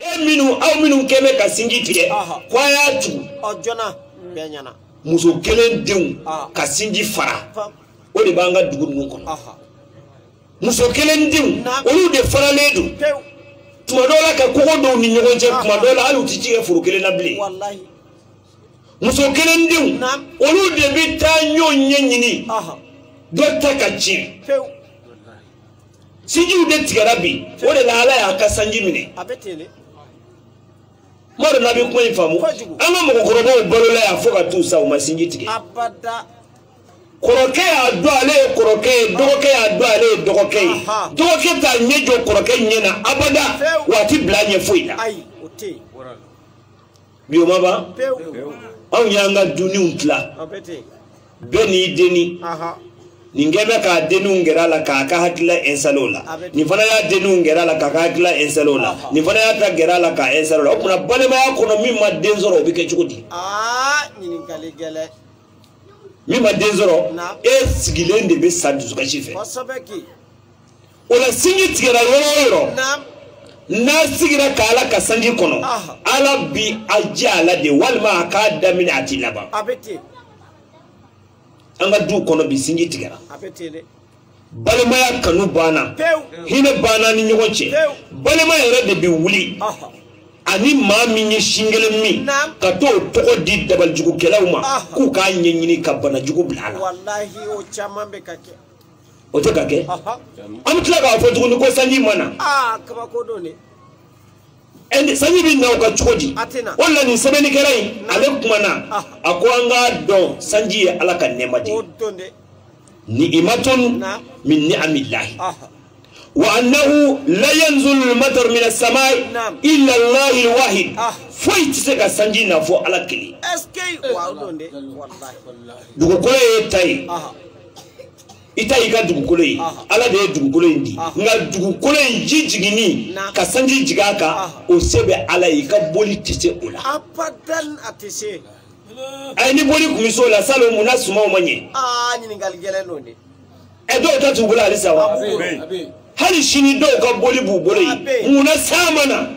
Minu keme ka sinji tige kwa ya tu ojona benyana muso kelen denw ka sinji fara o de banga dugu ninnu kɔnɔ muso kelen denw olu de faralen don tuma dɔw la ka kogo dɔw ni ɲɔgɔn cɛ tuma dɔw la hali u ti ci kɛ foro kelen na bilen muso kelen denw olu de bɛ taa ɲɔgɔn ɲɛ ɲini dɔ ta ka tiɲɛ sinjiw de tigɛra bi o de la Ala y'a ka sanji minɛ mɔdɔ na bɛ kuma in faamu an ka mɔgɔkɔrɔbaw balola yan fo ka t'u sa u ma sinji tigɛ kɔrɔkɛ y'a dɔn ale ye kɔrɔkɛ ye dɔgɔkɛ y'a dɔn ale ye dɔgɔkɛ ye dɔgɔkɛ t'a ɲɛ jɔ kɔrɔkɛ ɲɛ na abada wa a ti bila ɲɛ foyi la bi o ma ban anw y'an ka duniw tila bɛɛ n'i deni nin kɛ bɛ k'a deniw gɛrɛ a la k'a ka hakilila installé o la nin fana y'a deniw gɛrɛ a la k'a ka hakilila installé o la nin fana y'a ta gɛrɛ a la k'a installé o la o kumana balimaya kɔnɔ min ma den sɔrɔ o bɛ kɛ cogo di ɲininkali gɛlɛn min ma den sɔrɔ e sigilen de bɛ sa dusukasi fɛ o la sinji tigɛra yɔrɔ o yɔrɔ n'a sigira k'Ala ka sanji kɔnɔ Ala bi a jɛ a la de walima a k'a daminɛ a ti laban an ka du kɔnɔ bi sinji tigɛra balimaya kanu banna hinɛ banna ni ɲɔgɔn cɛ balima yɛrɛ de bɛ wuli ani maa min ye sin kelen min ka t'o tɔgɔ di dabalijugukɛlaw ma k'u k'a ɲɛɲini ka banajugu bila a la o tɛ ka kɛ an bɛ tila k'a fɔ tuguni ko sanji ma na sanji bɛ na o ka cogo di o la nin sɛbɛnnikɛla in ale kumana a ko an k'a dɔn sanji ye Ala ka nɛɛma de ye ni'imatun min ni'amillahi wa annahu la yanzulu al-matar min as-samai illa Allahi al-wahid foyi tɛ se ka sanji na fɔ Ala kelen dugukolo ye ta ye i ta y'i ka dugukolo ye Ala de ye dugukolo in di nka dugukolo in ji jiginni ka sanji jigin a kan o se bɛ Ala ye i ka boli tɛ se o la ayi ni boli kun bɛ se o la salon mun na sumaw ma ɲɛ dɔw ta t'u bolo halisa wa hali sini dɔw ka boli b'u bolo yen mun na san ma na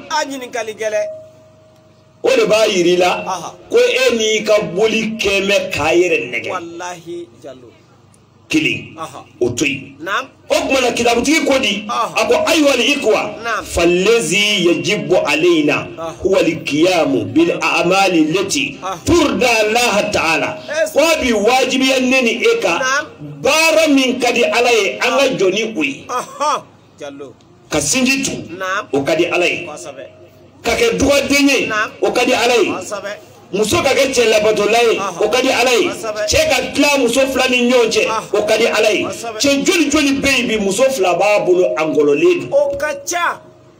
o de b'a yir'i la ko e n'i ka boli kɛ mɛ k'a yɛrɛ nɛgɛ kelen o to yen o kumana kitabutigi ko di a ko ayiwal ikwa fallezi yajibu alayna huwa alqiyamu bil a'mali lati turda Allah ta'ala wa bi wajibiyan neni eka bara min kadi Ala ye an ka jɔni o ye ka sinji tu o kadi Ala ye ka kɛ dɔgɔden ye o kadi Ala ye muso ka kɛ cɛ labatɔla ye o ka di Ala ye cɛ ka tila muso fila ni ɲɔgɔn cɛ o ka di Ala ye cɛ joli joli bɛ yen bi muso fila b'a bolo a ngɔlɔlen don o ka ca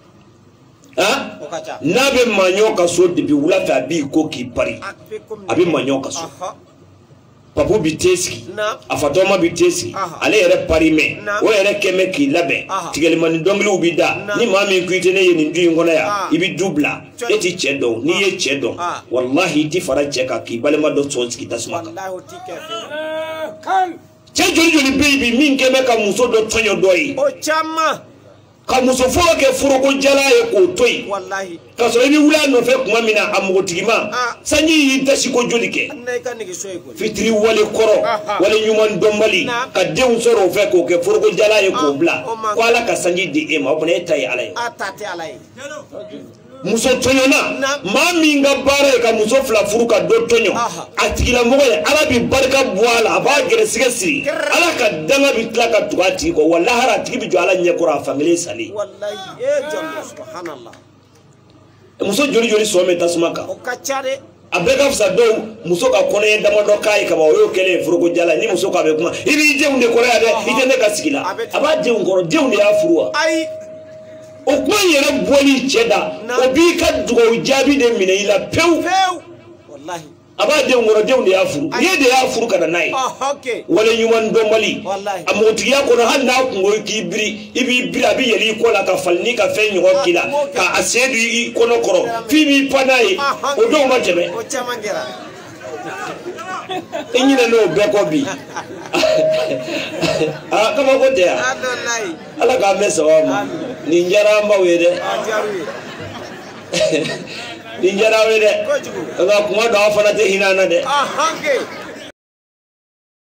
n'a bɛ maɲɔ ka so depuis wula fɛ a b'i ko k'i pari a bɛ maɲɔ ka so papu bi te sigi a fatɔma bi te sigi ale yɛrɛ pari mɛ o yɛrɛ kɛmɛ k'i labɛn tigɛlimani dɔnkiliw bi da ni maa min ko i tɛ ne ye nin du in kɔnɔ yan i bi du bila e ti cɛ dɔn n'i ye cɛ dɔn wallahi i ti fara cɛ kan k'i balima dɔ sɔn sigi tasuma kan cɛ joli joli bɛ yen bi min kɛmɛ ka muso dɔ tɔɲɔ dɔ ye ka muso fɔlɔ kɛ foroko jala ye k'o to yen ka sɔrɔ i bɛ wuli a nɔfɛ tuma min na a npogotigima sanji y'i dasi ko joli kɛ fitiri wale kɔrɔ wale ɲuman dɔnbali ka denw sɔrɔ o fɛ k'o kɛ foroko jala ye k'o bila ko Ala ka sanji di e ma o fana e ta ye Ala ye muso tɔɲɔna maa min ka baara ye ka muso fila furu ka dɔ tɔɲɔ a tigilamɔgɔ ye Ala bi barika bɔ a la a b'a gɛrɛsɛgɛ siri Ala ka danga bi tila ka tugu a tigi kɔ wa lahara a tigi bi jɔ Ala ɲɛkɔrɔ a fankelen salen muso joli joli sɔn bɛ tasuma kan a bɛɛ ka fisa dɔw muso ka kɔnɔɲɛ damadɔ k'a ye kaban o y'o kɛlen ye foroko jala ni muso k'a bɛ kuma i b'i denw de kɔrɔ yan dɛ i tɛ ne ka sigi la a b'a denw kɔrɔ denw de y'a furu wa o kuma yɛrɛ bɔli cɛ da o b'i ka dugawu jaabi de minɛ i la pewu a b'a denw kɔrɔ denw de y'a furu ye de y'a furu ka na n'a ye wale ɲuman dɔnbali a mɔgɔtigiya kɔnɔ hali n'a kungo k'i biri i b'i biri a bɛ yɛlɛ i kɔ la ka fali ni ka fɛn ɲɔgɔn k'i la ka a sen don i kɔnɔ kɔrɔ f'i b'i pan n'a ye o dɔw ma tɛmɛ e ɲinɛ n'o bɛɛ kɔ bi kabako tɛ yan Ala k'an bɛn sababa ma nin diyara an baw ye dɛ Ninjara we de. Nga kuma do afana te hinana de. Hanke.